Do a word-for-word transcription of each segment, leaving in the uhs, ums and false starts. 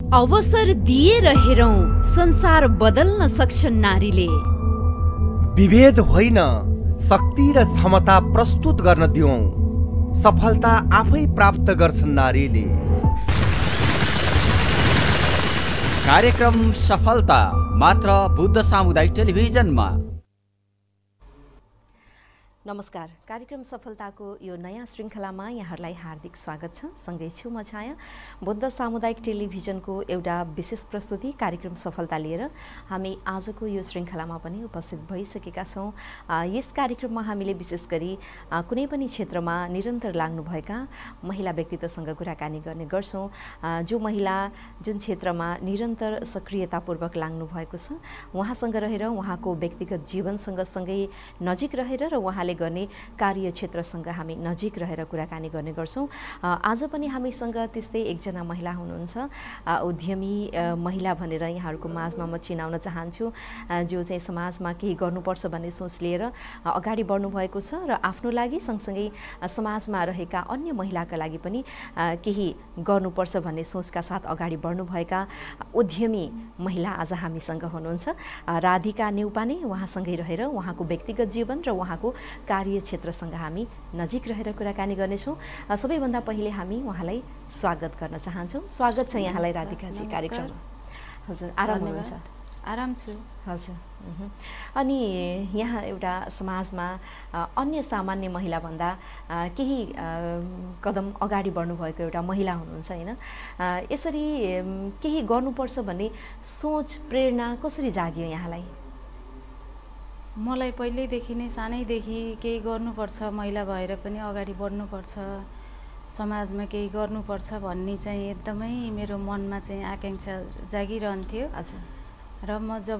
अवसर दिएर हेरौं संसार बदल्न सक्छन् नारीले। विभेद होइन, शक्ति र क्षमता प्रस्तुत गर्न दिउँ। सफलता आफै प्राप्त गर्छन् नारीले। कार्यक्रम सफलता मात्र बुद्ध सामुदायिक टेलिभिजनमा। नमस्कार, कार्यक्रम सफलताको यो नयाँ श्रृङ्खलामा यहाँहरूलाई हार्दिक स्वागत छ। सँगै छु म छाया। बुद्ध सामुदायिक टेलिभिजनको एउटा विशेष प्रस्तुति कार्यक्रम सफलता लिएर हामी आजको यो श्रृङ्खलामा पनि उपस्थित भइसकेका छौँ। यस कार्यक्रममा हामीले विशेष गरी कुनै पनि क्षेत्रमा निरन्तर लाग्नुभएका महिला व्यक्तित्वसँग कुराकानी गर्ने गर्छौँ। जो महिला जुन क्षेत्रमा निरन्तर सक्रियतापूर्वक लाग्नुभएको छ, उहाँसँग रहेर उहाँको व्यक्तिगत जीवनसँग सँगै नजिक रहेर र उहाँले गर्ने कार्य क्षेत्रसँग हामी नजिक रहेर कुराकानी गर्ने गर्छौँ। आज पनि हामीसँग त्यस्तै एकजना महिला हुनुहुन्छ, उद्यमी महिला भनेर यहाँहरूको माझमा म चिनाउन चाहन्छु, जो चाहिँ समाजमा केही गर्नुपर्छ भन्ने सोच लिएर अगाडि बढ्नुभएको छ र आफ्नो लागि सँगसँगै समाजमा रहेका अन्य महिलाका लागि पनि केही गर्नुपर्छ भन्ने सोचका साथ अगाडि बढ्नुभएका उद्यमी महिला आज हामीसँग हुनुहुन्छ। राधिका नेउपाने उहाँसँगै रहेर उहाँको व्यक्तिगत जीवन र उहाँको कार्य क्षेत्रसँग हामी नजिक रहेर कुराकानी गर्नेछौँ। सबैभन्दा पहिले हामी उहाँलाई स्वागत गर्न चाहन्छौँ। स्वागत छ यहाँलाई राधिकाजी कार्यक्रममा। हजुर, आराम हुनुहुन्छ? आराम छु। हजुर। अनि यहाँ एउटा समाजमा अन्य सामान्य महिलाभन्दा केही कदम अगाडि बढ्नुभएको एउटा महिला हुनुहुन्छ होइन? यसरी केही गर्नुपर्छ भन्ने सोच प्रेरणा कसरी जाग्यो यहाँलाई? मलाई पहिल्यैदेखि नै सानैदेखि केही गर्नुपर्छ, महिला भएर पनि अगाडि बढ्नुपर्छ, समाजमा केही गर्नुपर्छ भन्ने चाहिँ एकदमै मेरो मनमा चाहिँ आकाङ्क्षा जागिरहन्थ्यो। र म जब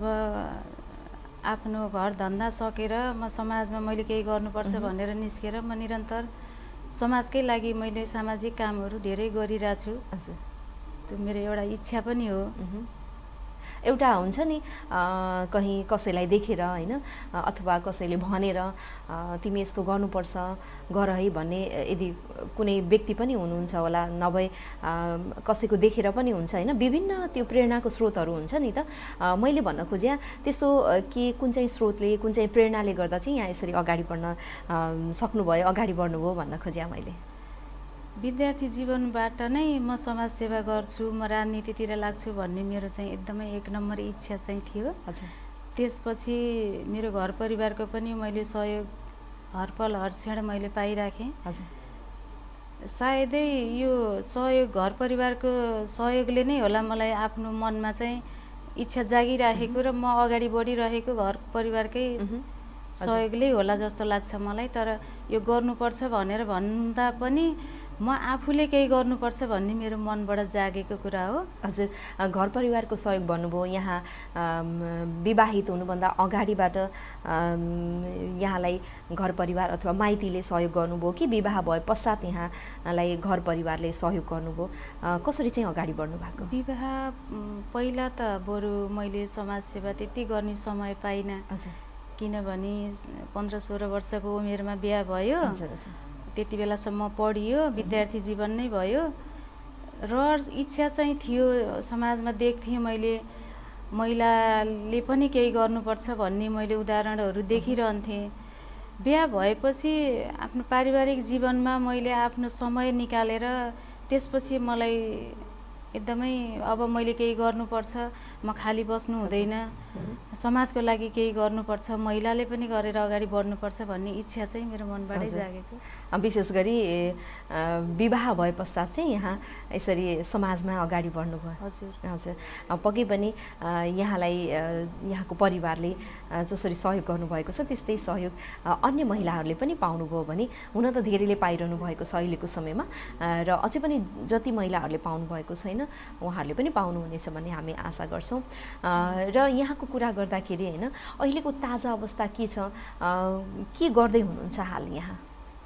आफ्नो घर धन्दा सकेर म समाजमा मैले केही गर्नुपर्छ भनेर निस्केर म निरन्तर समाजकै लागि मैले सामाजिक कामहरू धेरै गरिरहेको छु। त्यो मेरो एउटा इच्छा पनि हो। एउटा हुन्छ नि कहीँ कसैलाई देखेर होइन, अथवा कसैले भनेर तिमी यस्तो गर्नुपर्छ गर है भन्ने यदि कुनै व्यक्ति पनि हुनुहुन्छ होला, नभए कसैको देखेर पनि हुन्छ होइन, विभिन्न त्यो प्रेरणाको स्रोतहरू हुन्छ नि त। मैले भन्न खोजेँ त्यस्तो के कुन चाहिँ स्रोतले कुन चाहिँ प्रेरणाले गर्दा चाहिँ यहाँ यसरी अगाडि बढ्न सक्नुभयो, अगाडि बढ्नुभयो भन्न खोजेँ मैले। विद्यार्थी जीवनबाट नै म समाज सेवा गर्छु, म राजनीतितिर लाग्छु भन्ने मेरो चाहिँ एकदमै एक नम्बर इच्छा चाहिँ थियो। हजुर। त्यसपछि मेरो घर परिवारको पनि मैले सहयोग हरपल हर क्षण मैले पाइराखेँ। हजुर। सायदै यो सहयोग घर परिवारको सहयोगले नै होला मलाई आफ्नो मनमा चाहिँ इच्छा जागिराखेको र म अगाडि बढिरहेको घर परिवारकै सहयोगले होला जस्तो लाग्छ मलाई। तर यो गर्नुपर्छ भनेर भन्दा पनि म आफूले केही गर्नुपर्छ भन्ने मेरो मनबाट जागेको कुरा हो। हजुर, घर परिवारको सहयोग भन्नुभयो, यहाँ विवाहित हुनुभन्दा अगाडिबाट यहाँलाई घर परिवार अथवा माइतीले सहयोग गर्नुभयो कि विवाह भए पश्चात यहाँलाई घर परिवारले सहयोग गर्नुभयो? कसरी चाहिँ अगाडि बढ्नु भएको? विवाह पहिला त बरु मैले समाज सेवा त्यति गर्ने समय पाइनँ। किनभने पन्ध्र सोह्र वर्षको उमेरमा बिहा भयो, त्यति बेलासम्म पढियो, विद्यार्थी जीवन नै भयो र इच्छा चाहिँ थियो, समाजमा देख्थेँ मैले महिलाले पनि केही गर्नुपर्छ भन्ने मैले उदाहरणहरू देखिरहन्थेँ। बिहा भएपछि आफ्नो पारिवारिक जीवनमा मैले आफ्नो समय निकालेर त्यसपछि मलाई एकदमै अब मैले केही गर्नुपर्छ, म खाली बस्नु हुँदैन, समाजको लागि केही गर्नुपर्छ, महिलाले पनि गरेर अगाडि बढ्नुपर्छ भन्ने इच्छा चाहिँ मेरो मनबाटै जागेको। विशेष गरी विवाह भए पश्चात चाहिँ यहाँ यसरी समाजमा अगाडि बढ्नुभयो? हजुर। हजुर। पक्कै पनि यहाँलाई यहाँको परिवारले जसरी सहयोग गर्नुभएको छ त्यस्तै सहयोग अन्य महिलाहरूले पनि पाउनुभयो भने हुन त धेरैले पाइरहनु भएको छ अहिलेको समयमा, र अझै पनि जति महिलाहरूले पाउनुभएको छैन उहाँहरूले पनि पाउनुहुनेछ भन्ने हामी आशा गर्छौँ। र यहाँको कुरा गर्दाखेरि होइन, अहिलेको ताजा अवस्था के छ, के गर्दै हुनुहुन्छ हाल यहाँ?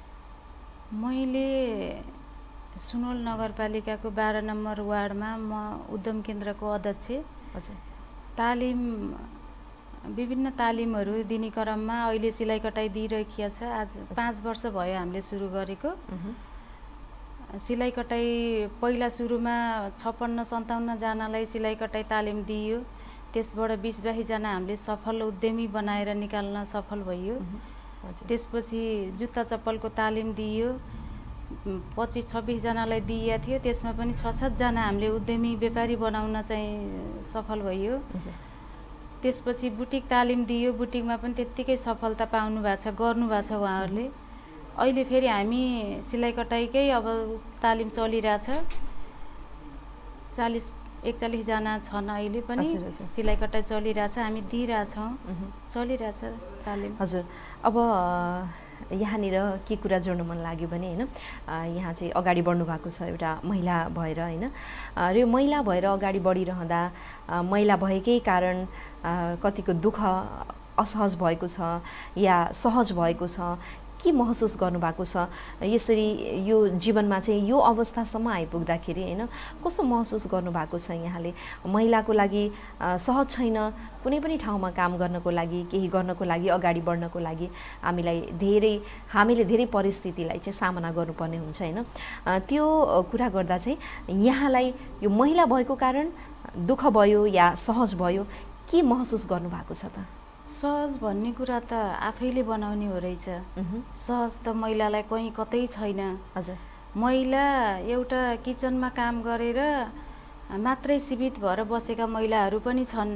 मैले सुनवल नगरपालिकाको बाह्र नम्बर वार्डमा म उद्यम केन्द्रको अध्यक्ष। हजुर। तालिम विभिन्न तालिमहरू दिने क्रममा अहिले सिलाइ कटाइ दिइरहेको छ। आज पाँच वर्ष भयो हामीले सुरु गरेको। सिलाइ कटाइ पहिला सुरुमा छप्पन्न सन्ताउन्नजनालाई सिलाइ कटाइ तालिम दिइयो। त्यसबाट बिस बाइसजना हामीले सफल उद्यमी बनाएर निकाल्न सफल भइयो। त्यसपछि जुत्ता चप्पलको तालिम दिइयो, पच्चिस छब्बिसजनालाई दिइएको थियो। त्यसमा पनि छ सातजना हामीले उद्यमी व्यापारी बनाउन चाहिँ सफल भइयो। त्यसपछि बुटिक तालिम दियो, बुटिकमा पनि त्यत्तिकै सफलता पाउनु भएको छ, गर्नु भएको छ उहाँहरूले। अहिले फेरि हामी सिलाइ कटाइकै अब तालिम चलिरहेछ, चालिस एकचालिसजना छन् अहिले पनि सिलाइ कटाइ चलिरहेछ, हामी दिइरहेछौँ, चलिरहेछ तालिम। हजुर, अब यहाँनिर के कुरा जोड्न मन लाग्यो भने होइन, यहाँ चाहिँ अगाडि बढ्नु भएको छ एउटा महिला भएर होइन, र यो महिला भएर अगाडि बढिरहँदा महिला भएकै कारण कतिको दुःख असहज भएको छ या सहज भएको छ, के महसुस गर्नुभएको छ यसरी यो जीवनमा चाहिँ यो अवस्थासम्म आइपुग्दाखेरि होइन, कस्तो महसुस गर्नुभएको छ यहाँले? महिलाको लागि सहज छैन कुनै पनि ठाउँमा काम गर्नको लागि, केही गर्नको लागि, अगाडि बढ्नको लागि हामीलाई धेरै हामीले धेरै परिस्थितिलाई चाहिँ सामना गर्नुपर्ने हुन्छ होइन। त्यो कुरा गर्दा चाहिँ यहाँलाई यो महिला भएको कारण दुःख भयो या सहज भयो, के महसुस गर्नुभएको छ त? सहज भन्ने कुरा त आफैले बनाउने हो रहेछ। सहज त महिलालाई कहीँ कतै छैन। हजुर, महिला एउटा किचनमा काम गरेर मात्रै सीमित भएर बसेका महिलाहरू पनि छन्।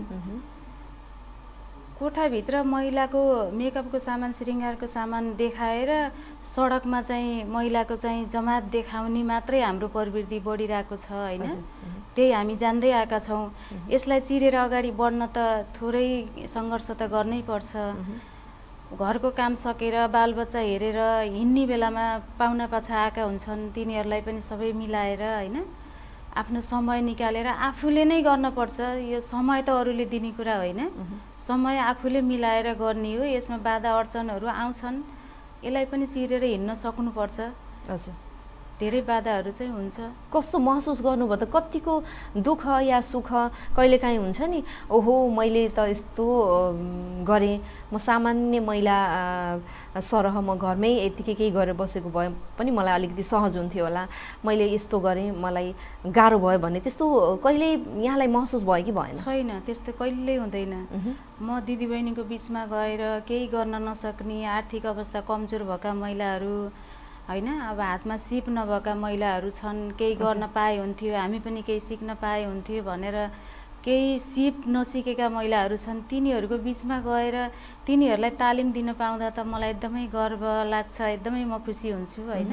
कोठाभित्र महिलाको मेकअपको सामान, श्रृङ्गारको सामान देखाएर सडकमा चाहिँ महिलाको चाहिँ जमात देखाउने मात्रै हाम्रो प्रवृत्ति बढिरहेको छ होइन। त्यही हामी जान्दै आएका छौँ। यसलाई चिरेर अगाडि बढ्न त थोरै सङ्घर्ष त गर्नै पर्छ। घरको काम सकेर बालबच्चा हेरेर हिँड्ने बेलामा पाहुना पाछा आएका हुन्छन्, तिनीहरूलाई पनि सबै मिलाएर होइन आफ्नो समय निकालेर आफूले नै गर्नुपर्छ। यो समय त अरूले दिने कुरा होइन, समय आफूले मिलाएर गर्ने हो। यसमा बाधा अडचनहरू आउँछन्, यसलाई पनि चिरेर हिँड्न सक्नुपर्छ। हजुर, धेरै बाधाहरू चाहिँ हुन्छ। कस्तो महसुस गर्नुभयो त? कतिको दुःख या सुख कहिलेकाहीँ हुन्छ नि, ओहो मैले त यस्तो गरेँ, म सामान्य महिला सरह म घरमै यतिकै केही गरेर बसेको भए पनि मलाई अलिकति सहज हुन्थ्यो होला, मैले यस्तो गरेँ मलाई गाह्रो भयो भन्ने त्यस्तो कहिल्यै यहाँलाई महसुस भयो कि भएन? छैन, त्यस्तो कहिल्यै हुँदैन। म दिदीबहिनीको बिचमा गएर केही गर्न नसक्ने, आर्थिक अवस्था कमजोर भएका महिलाहरू होइन, अब हातमा सिप नभएका महिलाहरू छन्, केही गर्न पाए हुन्थ्यो, हामी पनि केही सिक्न पाए हुन्थ्यो भनेर केही सिप नसिकेका महिलाहरू छन्, तिनीहरूको बिचमा गएर तिनीहरूलाई तालिम दिन पाउँदा त मलाई एकदमै गर्व लाग्छ, एकदमै म खुसी हुन्छु होइन।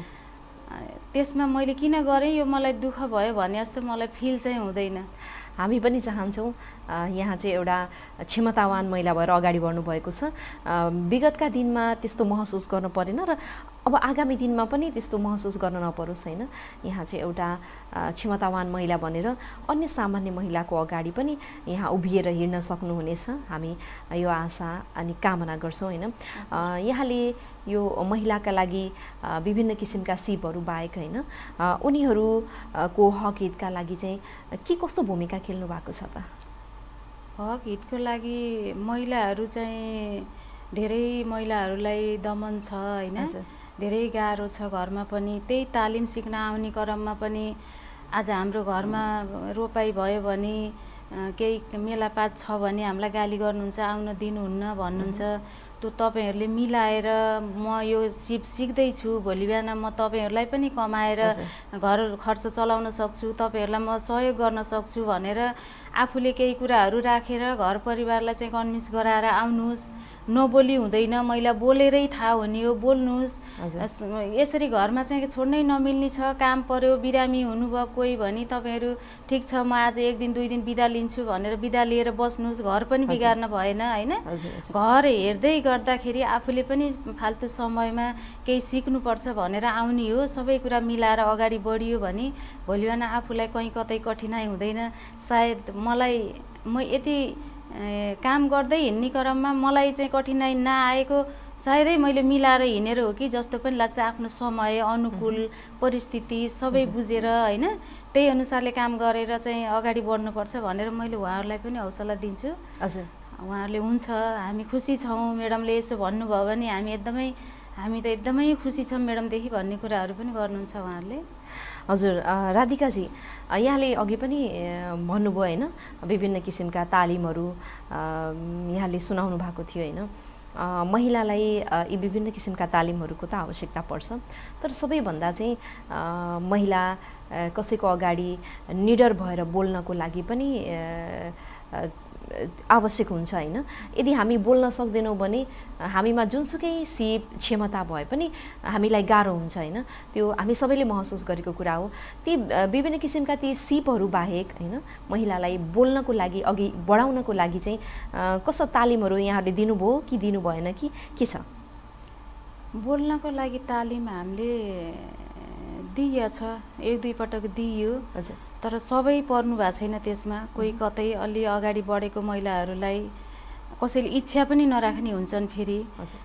त्यसमा मैले किन गरेँ, यो मलाई दुःख भयो भने जस्तो मलाई फिल चाहिँ हुँदैन। हामी पनि चाहन्छौँ यहाँ चाहिँ एउटा क्षमतावान महिला भएर अगाडि बढ्नु भएको छ। विगतका दिनमा त्यस्तो महसुस गर्नु परेन र अब आगामी दिनमा पनि त्यस्तो महसुस गर्न नपरोस् होइन। यहाँ चाहिँ एउटा क्षमतावान महिला भनेर अन्य सामान्य महिलाको अगाडि पनि यहाँ उभिएर हिँड्न सक्नुहुनेछ, हामी यो आशा अनि कामना गर्छौँ होइन। यहाँले यो महिलाका लागि विभिन्न किसिमका सिपहरू बाहेक होइन, उनीहरूको हक हितका लागि चाहिँ के कस्तो भूमिका खेल्नु भएको छ त? हक हितको लागि महिलाहरू चाहिँ धेरै महिलाहरूलाई दमन छ होइन, धेरै गाह्रो छ घरमा पनि। त्यही तालिम सिक्न आउने क्रममा पनि आज हाम्रो घरमा रोपाई भयो भने, केही मेलापात छ भने हामीलाई गाली गर्नुहुन्छ, आउन दिनुहुन्न भन्नुहुन्छ। त्यो तपाईँहरूले मिलाएर म यो सिप सिक्दैछु, भोलि बिहान म तपाईँहरूलाई पनि कमाएर घर खर्च चलाउन सक्छु, तपाईँहरूलाई म सहयोग गर्न सक्छु भनेर आफूले केही कुराहरू राखेर घर परिवारलाई चाहिँ कन्भिन्स गराएर आउनुहोस्। नबोली हुँदैन, महिला बोलेरै थाहा हुने हो, बोल्नुहोस्। यसरी घरमा चाहिँ छोड्नै नमिल्ने छ, काम पर्यो, बिरामी हुनुभयो कोही भने तपाईँहरू ठिक छ म आज एक दिन दुई दिन बिदा लिन्छु भनेर बिदा लिएर बस्नुहोस्, घर पनि बिगार्न भएन होइन। घर हेर्दै गर्दाखेरि आफूले पनि फाल्तु समयमा केही सिक्नुपर्छ भनेर आउने हो। सबै कुरा मिलाएर अगाडि बढियो भने भोलि बिहान आफूलाई कहीँ कतै कठिनाइ हुँदैन। सायद मलाई म यति काम गर्दै हिँड्ने क्रममा मलाई चाहिँ कठिनाइ नआएको सायदै मैले मिलाएर हिँडेर हो कि जस्तो पनि लाग्छ। आफ्नो समय अनुकूल परिस्थिति सबै बुझेर होइन त्यही अनुसारले काम गरेर चाहिँ अगाडि बढ्नुपर्छ भनेर मैले उहाँहरूलाई पनि हौसला दिन्छु। हजुर, उहाँहरूले हुन्छ हामी खुसी छौँ, म्याडमले यसो भन्नुभयो भने हामी एकदमै हामी त एकदमै खुसी छौँ म्याडमदेखि भन्ने कुराहरू पनि गर्नुहुन्छ उहाँहरूले। हजुर राधिकाजी, यहाँले अघि पनि भन्नुभयो होइन, विभिन्न किसिमका तालिमहरू यहाँले सुनाउनु भएको थियो होइन। महिलालाई यी विभिन्न किसिमका तालिमहरूको त आवश्यकता पर्छ, तर सबैभन्दा चाहिँ महिला कसैको अगाडि निडर भएर बोल्नको लागि पनि आवश्यक हुन्छ होइन। यदि हामी बोल्न सक्दैनौँ भने हामीमा जुनसुकै सिप क्षमता भए पनि हामीलाई गाह्रो हुन्छ होइन। त्यो हामी सबैले महसुस गरेको कुरा हो। ती विभिन्न किसिमका ती सिपहरू बाहेक होइन, महिलालाई बोल्नको लागि अघि बढाउनको लागि चाहिँ कस्ता तालिमहरू यहाँहरूले दिनुभयो कि दिनु भएन कि के छ? बोल्नको लागि तालिम हामीले दिएछ, एक दुई पटक दिइयो। हजुर, तर सबै पर्नु भएको छैन त्यसमा। कोही कतै अलि अगाडि बढेको महिलाहरूलाई कसैले इच्छा पनि नराख्ने हुन्छन् फेरि।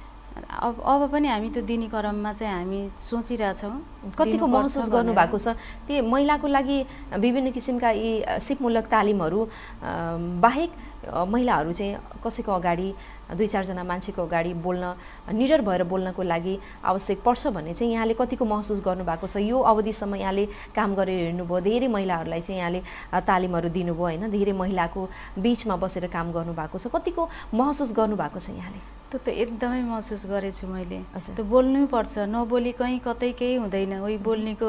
अब अब पनि हामी त्यो दिने क्रममा चाहिँ हामी सोचिरहेछौँ। कतिको महसुस गर्नुभएको छ ती महिलाको लागि विभिन्न किसिमका यी सिपमूलक तालिमहरू बाहेक महिलाहरू चाहिँ कसैको अगाडि दुई चारजना मान्छेको अगाडि बोल्न निडर भएर बोल्नको लागि आवश्यक पर्छ भन्ने चाहिँ यहाँले कतिको महसुस गर्नुभएको छ? यो अवधिसम्म यहाँले काम गरेर हिँड्नुभयो, धेरै महिलाहरूलाई चाहिँ यहाँले तालिमहरू दिनुभयो होइन, धेरै महिलाको बिचमा बसेर काम गर्नुभएको छ, कतिको महसुस गर्नुभएको छ यहाँले? त्यो त एकदमै महसुस गरेछु मैले। त्यो बोल्नै पर्छ, नबोली कहीँ कतै केही हुँदैन। उही बोल्नेको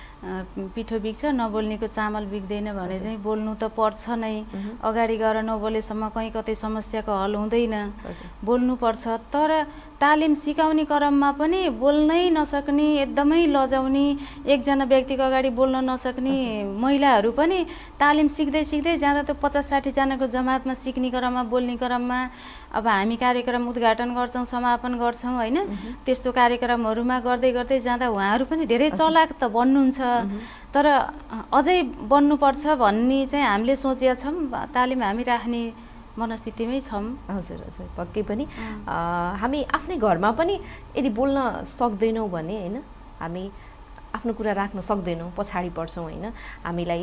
पिठो बिग्छ, नबोल्नेको चामल बिग्दैन भने चाहिँ बोल्नु त पर्छ नै। अगाडि गएर नबोलेसम्म कहीँ कतै समस्याको हल हुँदैन, बोल्नुपर्छ। तर तालिम सिकाउने क्रममा पनि बोल्नै नसक्ने, एकदमै लजाउने, एकजना व्यक्तिको अगाडि बोल्न नसक्ने महिलाहरू पनि तालिम सिक्दै सिक्दै जाँदा त पचास साठीजनाको जमातमा सिक्ने क्रममा, बोल्ने क्रममा अब हामी कार्यक्रम उद्घाटन गर्छौँ, समापन गर्छौँ होइन। त्यस्तो कार्यक्रमहरूमा गर्दै गर्दै जाँदा उहाँहरू पनि धेरै चलाक त बन्नुहुन्छ, तर अझै बन्नुपर्छ भन्ने चाहिँ हामीले सोचेका छौँ। तालिम हामी राख्ने मनस्थितिमै छौँ। हजुर हजुर, पक्कै पनि हामी आफ्नै घरमा पनि यदि बोल्न सक्दैनौँ भने होइन, हामी आफ्नो कुरा राख्न सक्दैनौँ, पछाडि पर्छौँ होइन। हामीलाई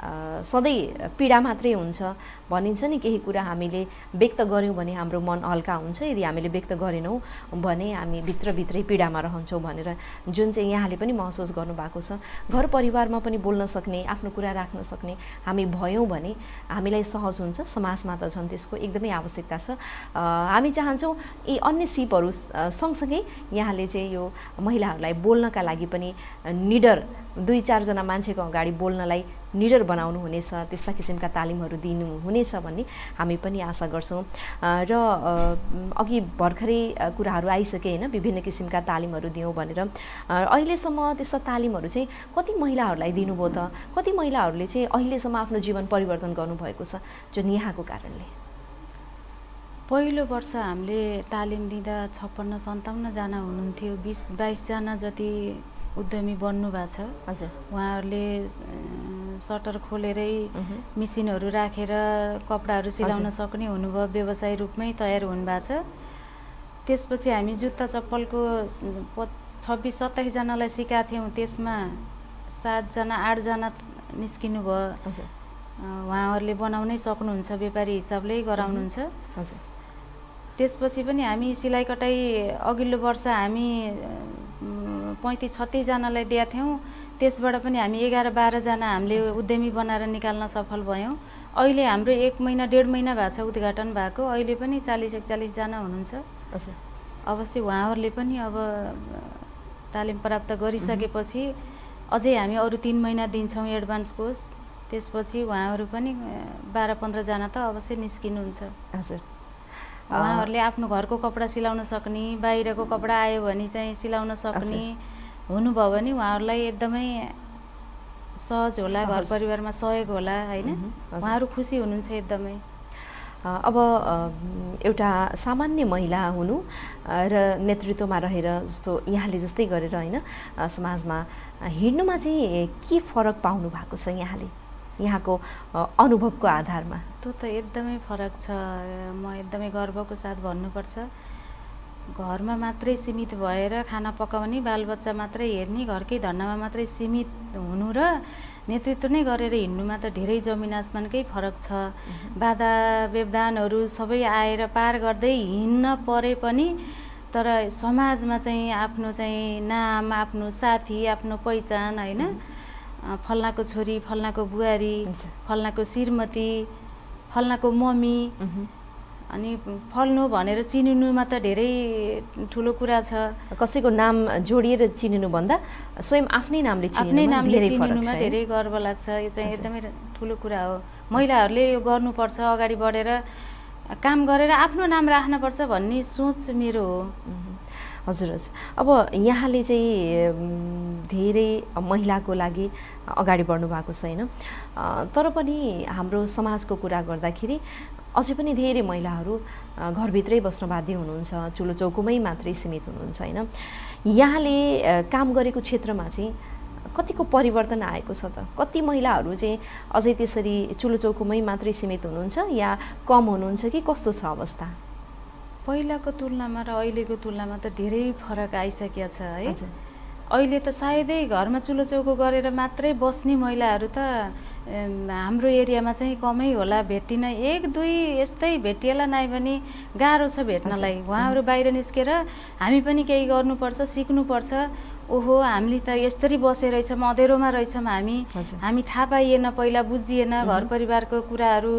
सधैँ पीडा मात्रै हुन्छ भनिन्छ नि, केही कुरा हामीले व्यक्त गऱ्यौँ भने हाम्रो मन हल्का हुन्छ, यदि हामीले व्यक्त गरेनौँ भने हामी भित्रभित्रै पीडामा रहन्छौँ भनेर जुन चाहिँ यहाँले पनि महसुस गर्नुभएको छ। घर परिवारमा पनि बोल्न सक्ने, आफ्नो कुरा राख्न सक्ने हामी भयौँ भने हामीलाई सहज हुन्छ, समाजमा त झन् त्यसको एकदमै आवश्यकता छ। हामी चाहन्छौँ यी अन्य सिपहरू सँगसँगै यहाँले चाहिँ यो महिलाहरूलाई बोल्नका लागि पनि निडर, दुई चारजना मान्छेको अगाडि बोल्नलाई निडर बनाउनु हुनेछ, त्यस्ता किसिमका तालिमहरू दिनु हुनेछ भन्ने हामी पनि आशा गर्छौँ। र अघि भर्खरै कुराहरू आइसके होइन, विभिन्न किसिमका तालिमहरू दियौँ भनेर। अहिलेसम्म त्यस्ता तालिमहरू चाहिँ कति महिलाहरूलाई दिनुभयो त? कति महिलाहरूले चाहिँ अहिलेसम्म आफ्नो जीवन परिवर्तन गर्नुभएको छ जुन यहाँको कारणले? पहिलो वर्ष हामीले तालिम दिँदा छप्पन्न सन्ताउन्नजना हुनुहुन्थ्यो, बिस बाइसजना जति उद्यमी बन्नु भएको छ। हजुर, उहाँहरूले सटर खोलेरै मिसिनहरू राखेर कपडाहरू सिलाउन सक्ने हुनुभयो, व्यवसाय रूपमै तयार हुनुभएको छ। त्यसपछि हामी जुत्ता चप्पलको छब्बिस सत्ताइसजनालाई सिकाएको थियौँ, त्यसमा सातजना आठजना निस्किनु भयो। उहाँहरूले बनाउनै सक्नुहुन्छ, व्यापारी हिसाबले गराउनुहुन्छ। हजुर, त्यसपछि पनि हामी सिलाइ कटाइ अघिल्लो वर्ष हामी पैँतिस छत्तिसजनालाई दिएका थियौँ, त्यसबाट पनि हामी एघार बाह्रजना हामीले उद्यमी बनाएर निकाल्न सफल भयौँ। अहिले हाम्रो एक महिना डेढ महिना भएको छ उद्घाटन भएको, अहिले पनि चालिस एकचालिसजना हुनुहुन्छ। अवश्य उहाँहरूले पनि अब तालिम प्राप्त गरिसकेपछि अझै हामी अरू तिन महिना दिन्छौँ एडभान्स कोर्स, त्यसपछि उहाँहरू पनि बाह्र पन्ध्रजना त अवश्य निस्किनुहुन्छ। हजुर, उहाँहरूले आफ्नो घरको कपडा सिलाउन सक्ने, बाहिरको कपडा आयो भने चाहिँ सिलाउन सक्ने हुनुभयो भने उहाँहरूलाई एकदमै सहज होला, घर परिवारमा सहयोग होला होइन। उहाँहरू खुसी हुनुहुन्छ एकदमै। अब एउटा सामान्य महिला हुनु र नेतृत्वमा रहेर जस्तो यहाँले जस्तै गरेर होइन समाजमा हिँड्नुमा चाहिँ के फरक पाउनु भएको छ यहाँले, यहाँको अनुभवको आधारमा? त्यो त एकदमै फरक छ। म एकदमै गर्वको साथ भन्नुपर्छ, घरमा मात्रै सीमित भएर खाना पकाउने, बालबच्चा मात्रै हेर्ने, घरकै धन्दामा मात्रै सीमित हुनु र नेतृत्व नै गरेर हिँड्नुमा त धेरै जमिन आसमानकै फरक छ। बाधा व्यवधानहरू सबै आएर पार गर्दै हिँड्न परे पनि तर समाजमा चाहिँ आफ्नो चाहिँ नाम, आफ्नो साथी, आफ्नो पहिचान होइन, फल्नाको छोरी, फल्नाको बुहारी, फल्नाको श्रीमती, फल्नाको मम्मी, अनि फल्नु भनेर चिनिनुमा त धेरै ठुलो कुरा छ। कसैको नाम जोडिएर चिनिनुभन्दा स्वयं आफ्नै नामले आफ्नै नामले चिनिनुमा धेरै गर्व लाग्छ। यो चाहिँ एकदमै ठुलो कुरा हो। महिलाहरूले यो गर्नुपर्छ, अगाडि बढेर काम गरेर आफ्नो नाम राख्नुपर्छ भन्ने सोच मेरो हो। हजुर हजुर। अब यहाँले चाहिँ धेरै महिलाको लागि अगाडि बढ्नु भएको छ होइन, तर पनि हाम्रो समाजको कुरा गर्दाखेरि अझै पनि धेरै महिलाहरू घरभित्रै बस्न बाध्य हुनुहुन्छ, चुलो चौकोमै मात्रै सीमित हुनुहुन्छ होइन। यहाँले काम गरेको क्षेत्रमा चाहिँ कतिको परिवर्तन आएको छ त? कति महिलाहरू चाहिँ अझै त्यसरी चुलो चौकोमै मात्रै सीमित हुनुहुन्छ या कम हुनुहुन्छ कि कस्तो छ अवस्था? पहिलाको तुलनामा र अहिलेको तुलनामा त धेरै फरक आइसकेको छ है। अहिले त सायदै घरमा चुलो चौको गरेर मात्रै बस्ने महिलाहरू त हाम्रो एरियामा चाहिँ कमै होला, भेटिन। एक दुई यस्तै भेटिएला नै भने गाह्रो छ भेट्नलाई। उहाँहरू बाहिर निस्केर हामी पनि केही गर्नुपर्छ, सिक्नुपर्छ, ओहो हामीले त यस्तरी बसे रहेछौँ, अँधेरोमा रहेछौँ हामी, हामी थाहा पाइएन, पहिला बुझिएन, घर परिवारको कुराहरू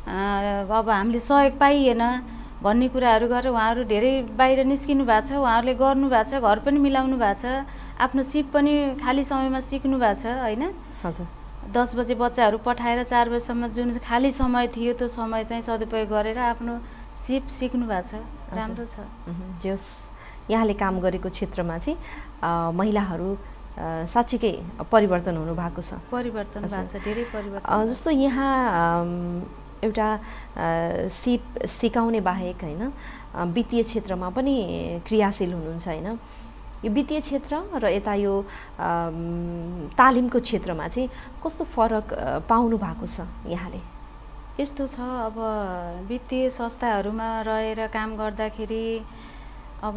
अब हामीले सहयोग पाइएन भन्ने कुराहरू गरेर उहाँहरू धेरै बाहिर निस्किनु भएको छ। उहाँहरूले गर्नु भएको छ, घर पनि मिलाउनु भएको छ, आफ्नो सिप पनि खाली समयमा सिक्नु भएको छ होइन। हजुर। दस बजे बच्चाहरू पठाएर चार बजीसम्म जुन खाली समय थियो त्यो समय चाहिँ सदुपयोग गरेर आफ्नो सिप सिक्नु भएको छ। राम्रो छ। जस यहाँले काम गरेको क्षेत्रमा चाहिँ महिलाहरू साँच्चीकै परिवर्तन हुनु भएको छ। परिवर्तन भएको छ, धेरै परिवर्तन। जस्तो यहाँ एउटा सिप सिकाउने बाहेक होइन वित्तीय क्षेत्रमा पनि क्रियाशील हुनुहुन्छ होइन। यो वित्तीय क्षेत्र र यता यो तालिमको क्षेत्रमा चाहिँ कस्तो फरक पाउनु भएको छ यहाँले? यस्तो छ, अब वित्तीय संस्थाहरूमा रहेर काम गर्दाखेरि अब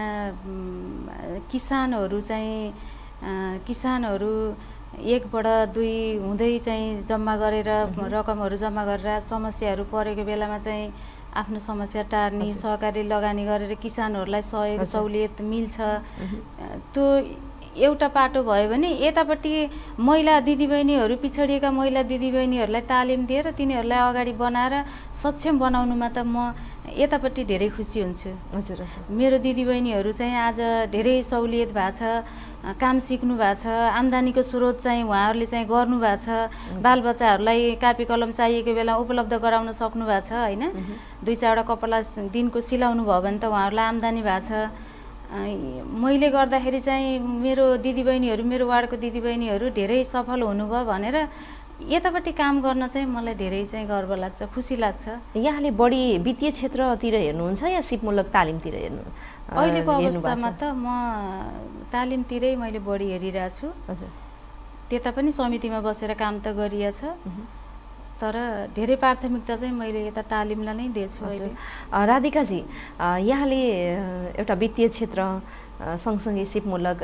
त्यहाँ किसानहरू चाहिँ किसानहरू एकबाट दुई हुँदै चाहिँ जम्मा गरेर रकमहरू जम्मा गरेर समस्याहरू परेको बेलामा चाहिँ आफ्नो समस्या टार्ने, सहकारी लगानी गरेर किसानहरूलाई सहयोग सहुलियत मिल्छ। त्यो एउटा पाटो भयो भने यतापट्टि महिला दिदीबहिनीहरू, पिछडिएका महिला दिदीबहिनीहरूलाई तालिम दिएर तिनीहरूलाई अगाडि बनाएर सक्षम बनाउनुमा त म यतापट्टि धेरै खुसी हुन्छु। हजुर हजुर। मेरो दिदीबहिनीहरू चाहिँ आज धेरै सहुलियत भएको छ, काम सिक्नु भएको छ, आम्दानीको स्रोत चाहिँ उहाँहरूले चाहिँ गर्नु भएको छ, बालबच्चाहरूलाई कापी कलम चाहिएको बेला उपलब्ध गराउन सक्नु भएको छ होइन। दुई चारवटा कपडा दिनको सिलाउनु भयो भने त उहाँहरूलाई आम्दानी भएको छ। मैले गर्दाखेरि चाहिँ मेरो दिदीबहिनीहरू, मेरो वार्डको दिदीबहिनीहरू धेरै सफल हुनुभयो भनेर यतापट्टि काम गर्न चाहिँ मलाई धेरै चाहिँ गर्व लाग्छ, खुसी लाग्छ। यहाँले बढी वित्तीय क्षेत्रतिर हेर्नुहुन्छ या सिपमूलक तालिमतिर हेर्नु? अहिलेको अवस्थामा त म तालिमतिरै मैले बढी हेरिरहेको छु। हजुर। त्यता पनि समितिमा बसेर काम त गरिएछ, तर धेरै प्राथमिकता चाहिँ मैले यता तालिमलाई नै दिएछु अहिले। राधिकाजी, यहाँले एउटा वित्तीय क्षेत्र सँगसँगै सिपमूलक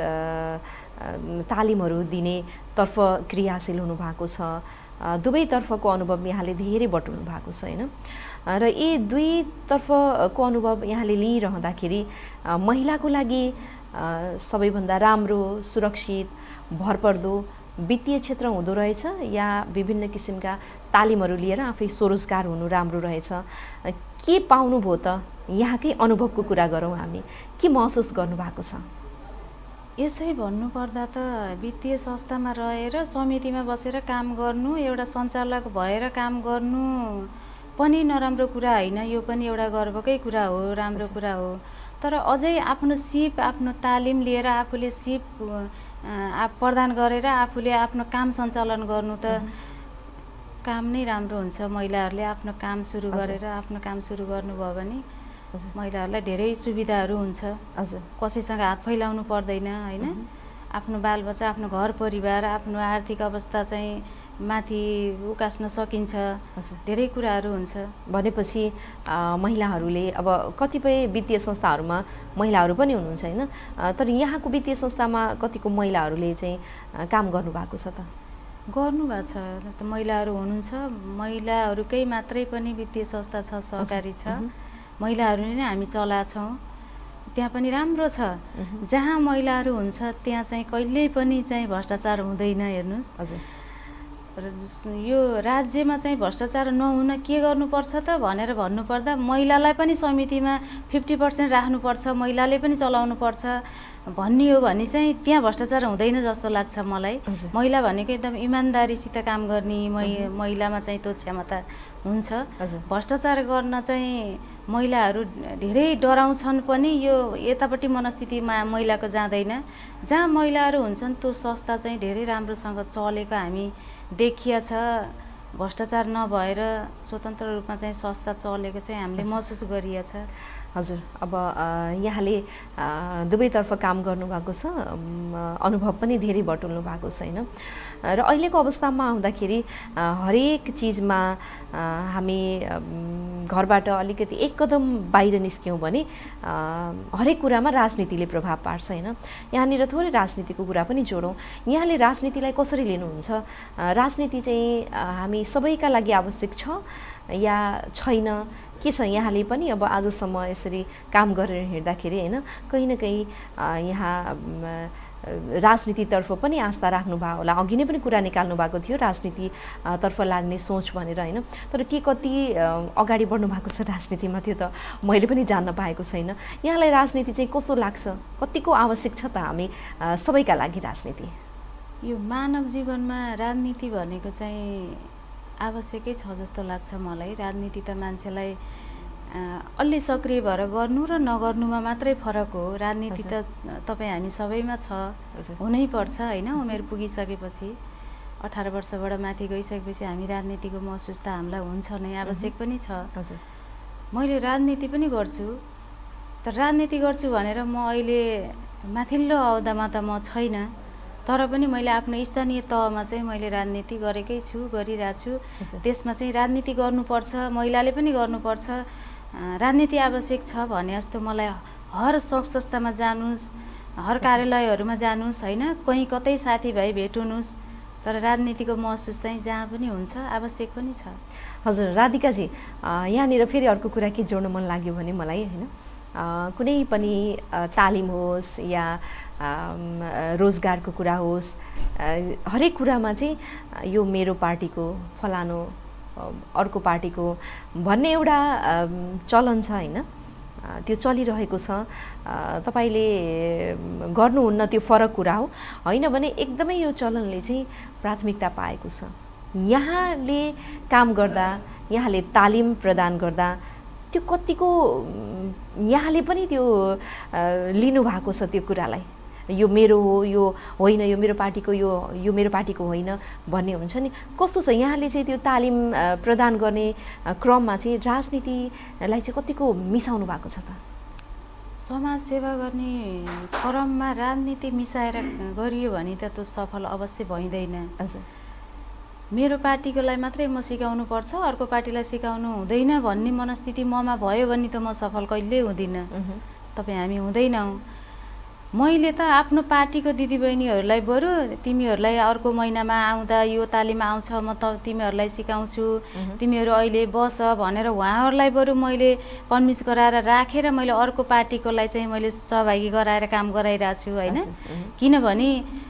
तालिमहरू दिनेतर्फ क्रियाशील हुनुभएको छ। दुवैतर्फको अनुभव यहाँले धेरै बटुल्नु भएको छ होइन। र यी दुईतर्फको अनुभव यहाँले लिइरहँदाखेरि महिलाको लागि सबैभन्दा राम्रो, सुरक्षित, भरपर्दो वित्तीय क्षेत्र हुँदो रहेछ या विभिन्न किसिमका तालिमहरू लिएर आफै स्वरोजगार हुनु राम्रो रहेछ? के पाउनुभयो त? यहाँकै अनुभवको कुरा गरौँ हामी, के महसुस गर्नुभएको छ? यसै भन्नुपर्दा त वित्तीय संस्थामा रहेर समितिमा बसेर काम गर्नु, एउटा सञ्चालक भएर काम गर्नु पनि नराम्रो कुरा होइन, यो पनि एउटा गर्वकै कुरा हो, राम्रो कुरा हो। तर अझै आफ्नो सिप, आफ्नो तालिम लिएर आफूले सिप प्रदान गरेर आफूले आफ्नो काम सञ्चालन गर्नु त काम नै राम्रो हुन्छ। महिलाहरूले आफ्नो काम सुरु गरेर आफ्नो काम सुरु गर्नुभयो भने महिलाहरूलाई धेरै सुविधाहरू हुन्छ। हजुर। कसैसँग हात फैलाउनु पर्दैन होइन। आफ्नो बालबच्चा, आफ्नो घर परिवार, आफ्नो आर्थिक अवस्था चाहिँ माथि उकास्न सकिन्छ। धेरै कुराहरू हुन्छ। भनेपछि महिलाहरूले अब कतिपय वित्तीय संस्थाहरूमा महिलाहरू पनि हुनुहुन्छ होइन, तर यहाँको वित्तीय संस्थामा कतिको महिलाहरूले चाहिँ काम गर्नुभएको छ त? गर्नुभएको छ त, महिलाहरू हुनुहुन्छ। महिलाहरूकै मात्रै पनि वित्तीय संस्था छ, सहकारी छ, महिलाहरूले नै हामी चलाछौँ। त्यहाँ पनि राम्रो छ। जहाँ महिलाहरू हुन्छ त्यहाँ चाहिँ कहिल्यै पनि चाहिँ भ्रष्टाचार हुँदैन। हेर्नुहोस् हजुर, यो राज्यमा चाहिँ भ्रष्टाचार नहुन के गर्नुपर्छ त भनेर भन्नुपर्दा महिलालाई पनि समितिमा फिफ्टी पर्सेन्ट राख्नुपर्छ, महिलाले पनि चलाउनुपर्छ भन्ने हो भने चाहिँ त्यहाँ भ्रष्टाचार हुँदैन जस्तो लाग्छ मलाई। महिला भनेको एकदम इमान्दारीसित काम गर्ने मै महिलामा चाहिँ त्यो क्षमता हुन्छ। भ्रष्टाचार गर्न चाहिँ महिलाहरू धेरै डराउँछन् पनि, यो यतापट्टि मनस्थितिमा महिलाको जाँदैन। जहाँ महिलाहरू हुन्छन् त्यो संस्था चाहिँ धेरै राम्रोसँग चलेको हामी देखिया छ। भ्रष्टाचार नभएर स्वतन्त्र रूपमा चाहिँ संस्था चलेको चाहिँ हामीले महसुस गरिया छ। हजुर, अब यहाँले दुवैतर्फ काम गर्नुभएको छ, अनुभव पनि धेरै बटुल्नु भएको छ होइन। र अहिलेको अवस्थामा आउँदाखेरि हरेक चिजमा हामी घरबाट अलिकति एक कदम बाहिर निस्क्यौँ भने हरेक कुरामा राजनीतिले प्रभाव पार्छ होइन। यहाँनिर थोरै राजनीतिको कुरा पनि जोडौँ। यहाँले राजनीतिलाई कसरी लिनुहुन्छ? राजनीति चाहिँ हामी सबैका लागि आवश्यक छ या छैन, के छ? यहाँले पनि अब आजसम्म यसरी काम गरेर हिँड्दाखेरि होइन, कहीँ न कहीँ यहाँ राजनीतितर्फ पनि आस्था राख्नुभयो होला। अघि नै पनि कुरा निकाल्नु भएको थियो राजनीतितर्फ लाग्ने सोच भनेर होइन, तर के कति अगाडि बढ्नु भएको छ राजनीतिमा त्यो त मैले पनि जान्न पाएको छैन। यहाँलाई राजनीति चाहिँ कस्तो लाग्छ? कतिको आवश्यक छ त हामी सबैका लागि राजनीति? यो मानव जीवनमा राजनीति भनेको चाहिँ आवश्यकै छ जस्तो लाग्छ मलाई। राजनीति त मान्छेलाई अलि सक्रिय भएर गर्नु र नगर्नुमा मात्रै फरक हो। राजनीति त तपाईँ हामी सबैमा छ, हुनैपर्छ होइन। उमेर पुगिसकेपछि अठार वर्षबाट माथि गइसकेपछि हामी राजनीतिको महसुस त हामीलाई हुन्छ नै, आवश्यक पनि छ। मैले राजनीति पनि गर्छु, तर राजनीति गर्छु भनेर म अहिले माथिल्लो अहदामा त म छैन, तर पनि मैले आफ्नो स्थानीय तहमा चाहिँ मैले राजनीति गरेकै छु, गरिरहेको छु। त्यसमा चाहिँ राजनीति गर्नुपर्छ, महिलाले पनि गर्नुपर्छ, राजनीति आवश्यक छ भने जस्तो मलाई हर सङ्घ संस्थामा जानुस्, हर कार्यालयहरूमा जानुस् होइन, कहीँ कतै साथीभाइ भेट्नुहोस्, तर राजनीतिको महसुस चाहिँ जहाँ पनि हुन्छ, आवश्यक पनि छ। हजुर राधिकाजी, यहाँनिर फेरि अर्को कुरा के जोड्न मन लाग्यो भने मलाई होइन, कुनै पनि तालिम होस् या रोजगारको कुरा होस्, हरेक कुरामा चाहिँ यो मेरो पार्टीको फलानो अर्को पार्टीको भन्ने एउटा चलन छ होइन, त्यो चलिरहेको छ। तपाईँले गर्नुहुन्न त्यो फरक कुरा हो होइन भने एकदमै यो चलनले चाहिँ प्राथमिकता पाएको छ। यहाँले काम गर्दा, यहाँले तालिम प्रदान गर्दा त्यो कतिको यहाँले पनि त्यो लिनुभएको छ त्यो कुरालाई, यो मेरो हो, यो होइन, यो मेरो पार्टीको, यो यो मेरो पार्टीको होइन भन्ने हुन्छ नि, कस्तो छ? यहाँले चाहिँ त्यो तालिम प्रदान गर्ने क्रममा चाहिँ राजनीतिलाई चाहिँ कतिको मिसाउनु भएको छ त? समाज सेवा गर्ने क्रममा राजनीति मिसाएर गरियो भने त त्यो सफल अवश्य भइँदैन। हजुर, मेरो पार्टीकोलाई मात्रै म सिकाउनु पर्छ, अर्को पार्टीलाई सिकाउनु हुँदैन भन्ने मनस्थिति ममा भयो भने त म सफल कहिल्यै हुँदिनँ। तपाईँ हामी हुँदैनौँ। मैले त आफ्नो पार्टीको दिदीबहिनीहरूलाई बरु तिमीहरूलाई अर्को महिनामा आउँदा यो तालिम आउँछ, म त तिमीहरूलाई सिकाउँछु, तिमीहरू अहिले बस भनेर उहाँहरूलाई बरु मैले कन्भिन्स गराएर राखेर मैले अर्को पार्टीकोलाई चाहिँ मैले सहभागी गराएर काम गराइरहेको छु होइन। किनभने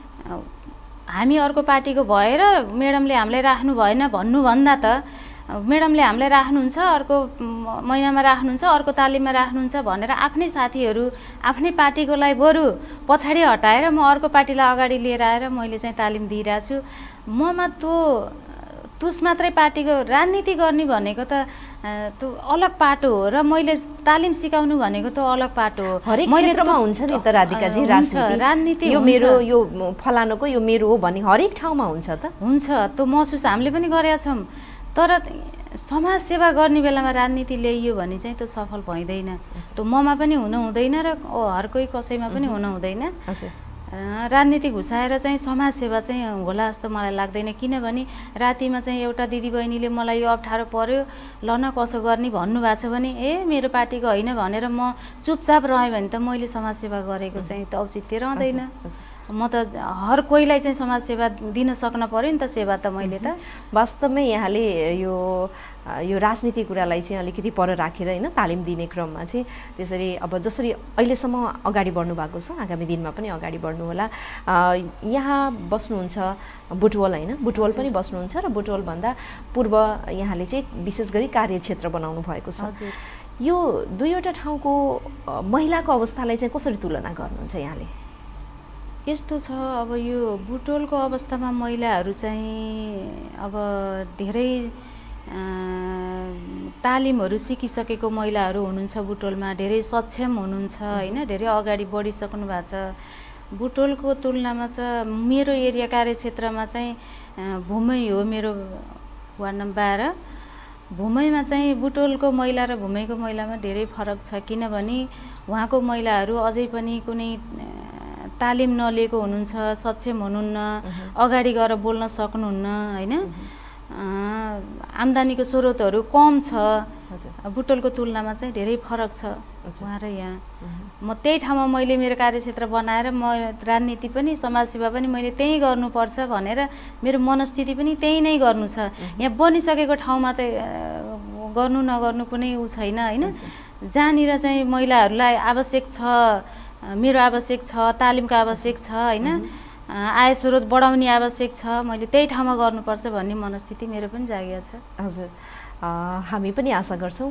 हामी अर्को पार्टीको भएर म्याडमले हामीलाई राख्नु भएन भन्नुभन्दा त म्याडमले हामीलाई राख्नुहुन्छ, अर्को महिनामा राख्नुहुन्छ, अर्को तालिममा राख्नुहुन्छ भनेर आफ्नै साथीहरू आफ्नै पार्टीकोलाई बरु पछाडि हटाएर म अर्को पार्टीलाई अगाडि लिएर आएर मैले चाहिँ तालिम दिइरहेको छु। ममा त्यो तुस मात्रै पार्टीको राजनीति गर्ने भनेको त त्यो अलग पाटो हो र मैले तालिम सिकाउनु भनेको त अलग पाटो हो। हरेक क्षेत्रमा हुन्छ नि त राधिकाजी राजनीति, राजनीति यो मेरो यो फलानुको यो मेरो हो भन्ने हरेक ठाउँमा हुन्छ त? हुन्छ, त्यो महसुस हामीले पनि गरेका छौँ, तर समाज सेवा गर्ने बेलामा राजनीति ल्याइयो भने चाहिँ त्यो सफल भइँदैन। त्यो ममा पनि हुन हुँदैन र हर कोही कसैमा पनि हुन हुँदैन। राजनीति घुसाएर चाहिँ समाज सेवा चाहिँ होला जस्तो मलाई लाग्दैन। किनभने रातिमा चाहिँ एउटा दिदीबहिनीले मलाई यो अप्ठ्यारो पर्यो, ल न कसो गर्ने भन्नुभएको छ भने ए मेरो पार्टीको होइन भनेर म चुपचाप रहेँ भने त मैले समाजसेवा गरेको चाहिँ त औचित्य रहँदैन। म त हर कोहीलाई चाहिँ समाज सेवा दिन सक्न पर्यो नि त, सेवा त मैले त। वास्तवमै यहाँले यो यो राजनीतिक कुरालाई चाहिँ अलिकति पर राखेर होइन तालिम दिने क्रममा चाहिँ त्यसरी अब जसरी अहिलेसम्म अगाडि बढ्नु भएको छ आगामी दिनमा पनि अगाडि बढ्नुहोला। यहाँ बस्नुहुन्छ बुटवल होइन, बुटवल पनि बस्नुहुन्छ र बुटवलभन्दा पूर्व यहाँले चाहिँ विशेष गरी कार्यक्षेत्र बनाउनु भएको छ। यो दुईवटा ठाउँको महिलाको अवस्थालाई चाहिँ कसरी तुलना गर्नुहुन्छ यहाँले? यस्तो छ, अब यो बुटवलको अवस्थामा महिलाहरू चाहिँ अब धेरै तालिमहरू सिकिसकेको महिलाहरू हुनुहुन्छ बुटवलमा, धेरै सक्षम हुनुहुन्छ होइन, धेरै अगाडि बढिसक्नु भएको छ। बुटवलको तुलनामा चाहिँ मेरो एरिया कार्यक्षेत्रमा चाहिँ भुमै हो, मेरो वार्ड नम्बर बाह्र भुमैमा चाहिँ बुटवलको महिला र भुमैको महिलामा धेरै फरक छ। किनभने उहाँको महिलाहरू अझै पनि कुनै तालिम नलिएको हुनुहुन्छ, सक्षम हुनुहुन्न, अगाडि गएर बोल्न सक्नुहुन्न होइन, आम्दानीको स्रोतहरू कम छ। बुटवलको तुलनामा चाहिँ धेरै फरक छ उहाँ र यहाँ। म त्यही ठाउँमा मैले मेरो कार्यक्षेत्र बनाएर म राजनीति पनि समाजसेवा पनि मैले त्यहीँ गर्नुपर्छ भनेर मेरो मनस्थिति पनि त्यही नै गर्नु छ। यहाँ बनिसकेको ठाउँमा त गर्नु नगर्नु कुनै उ छैन होइन। जहाँनिर चाहिँ महिलाहरूलाई आवश्यक छ, मेरो आवश्यक छ, तालिमको आवश्यक छ होइन, आय स्रोत बढाउने आवश्यक छ, मैले त्यही ठाउँमा गर्नुपर्छ भन्ने मनस्थिति मेरो पनि जागेको छ। हजुर, हामी पनि आशा गर्छौँ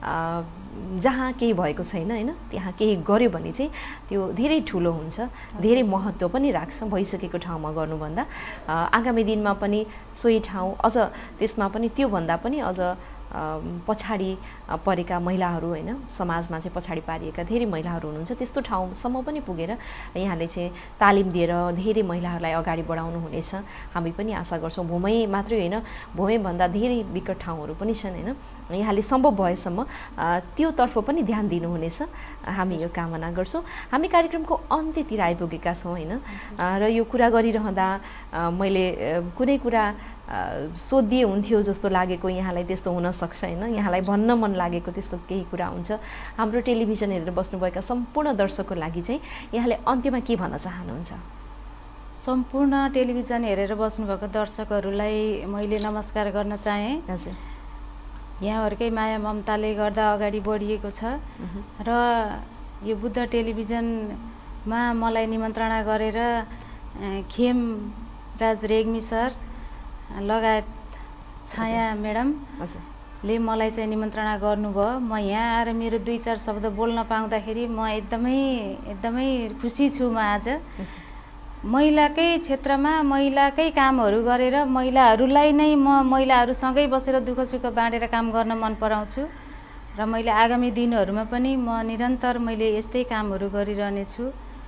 जहाँ केही भएको छैन होइन त्यहाँ केही गर्यो भने चाहिँ त्यो धेरै ठुलो हुन्छ, धेरै महत्त्व पनि राख्छ भइसकेको ठाउँमा गर्नुभन्दा। आगामी दिनमा पनि सोही ठाउँ अझ त्यसमा पनि त्योभन्दा पनि अझ पछाडि परेका महिलाहरू होइन, समाजमा चाहिँ पछाडि पारिएका धेरै महिलाहरू हुनुहुन्छ, त्यस्तो ठाउँसम्म पनि पुगेर यहाँले चाहिँ तालिम दिएर धेरै महिलाहरूलाई अगाडि बढाउनु हुनेछ। हामी पनि आशा गर्छौँ। भुमै मात्रै होइन, भुमैभन्दा धेरै विकट ठाउँहरू पनि छन् होइन, यहाँले सम्भव भएसम्म त्योतर्फ पनि ध्यान दिनुहुनेछ, हामी यो कामना गर्छौँ। हामी कार्यक्रमको अन्त्यतिर आइपुगेका छौँ होइन, र यो कुरा गरिरहँदा मैले कुनै कुरा सोधिए हुन्थ्यो जस्तो लागेको यहाँलाई त्यस्तो हुनसक्छ होइन, यहाँलाई भन्न मन लागेको त्यस्तो केही कुरा हुन्छ। हाम्रो टेलिभिजन हेरेर बस्नुभएका सम्पूर्ण दर्शकको लागि चाहिँ यहाँले अन्त्यमा के भन्न चाहनुहुन्छ? सम्पूर्ण टेलिभिजन हेरेर बस्नुभएको दर्शकहरूलाई मैले नमस्कार गर्न चाहेँ। हजुर, यहाँहरूकै माया ममताले गर्दा अगाडि बढिएको छ र यो बुद्ध टेलिभिजनमा मलाई निमन्त्रणा गरेर खेम राज रेग्मी सर लगायत छाया म्याडमले मलाई चाहिँ निमन्त्रणा गर्नुभयो। म यहाँ आएर मेरो दुई चार शब्द बोल्न पाउँदाखेरि म एकदमै एकदमै खुसी छु। म आज महिलाकै क्षेत्रमा महिलाकै कामहरू गरेर महिलाहरूलाई नै म महिलाहरूसँगै बसेर दुःख सुख बाँडेर काम गर्न मन पराउँछु र मैले आगामी दिनहरूमा पनि म निरन्तर मैले यस्तै कामहरू गरिरहनेछु।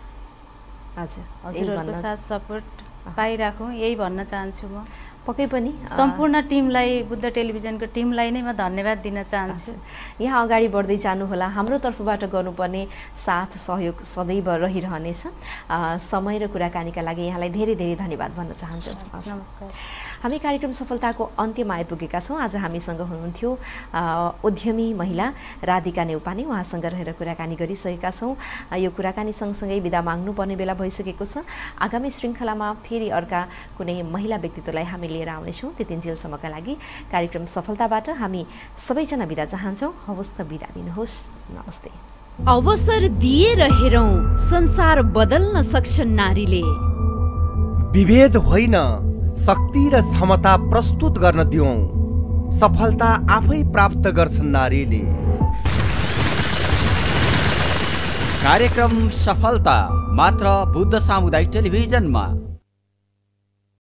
हजुर, हजुरहरूको साथ सपोर्ट पाइराखौँ यही भन्न चाहन्छु। म पक्कै पनि सम्पूर्ण टिमलाई, बुद्ध टेलिभिजनको टिमलाई नै म धन्यवाद दिन चाहन्छु। यहाँ अगाडि बढ्दै जानुहोला, हाम्रो तर्फबाट गर्नुपर्ने साथ सहयोग सदैव रहिरहनेछ। समय र कुराकानीका लागि यहाँलाई धेरै धेरै धन्यवाद भन्न चाहन्छु। नमस्कार। हामी कार्यक्रम सफलताको अन्त्यमा आइपुगेका छौँ। आज हामीसँग हुनुहुन्थ्यो उद्यमी महिला राधिका नेउपाने, उहाँसँग रहेर कुराकानी गरिसकेका छौँ। यो कुराकानी सँगसँगै बिदा माग्नुपर्ने बेला भइसकेको छ। आगामी श्रृङ्खलामा फेरि अर्का कुनै महिला व्यक्तित्वलाई हामी लिएर आउनेछौँ। त्यतिन्जेलसम्मका लागि कार्यक्रम सफलताबाट हामी सबैजना बिदा चाहन्छौँ। हवस् त, बिदा दिनुहोस्। नमस्ते। अवसर दिएर हेरौँ, संसार बदल्न सक्छन् नारीले। विभेद होइन, शक्ति र क्षमता प्रस्तुत गर्न दिउँ। सफलता आफै प्राप्त गर्छन् नारीले। कार्यक्रम सफलता मात्र बुद्ध सामुदायिक टेलिभिजनमा।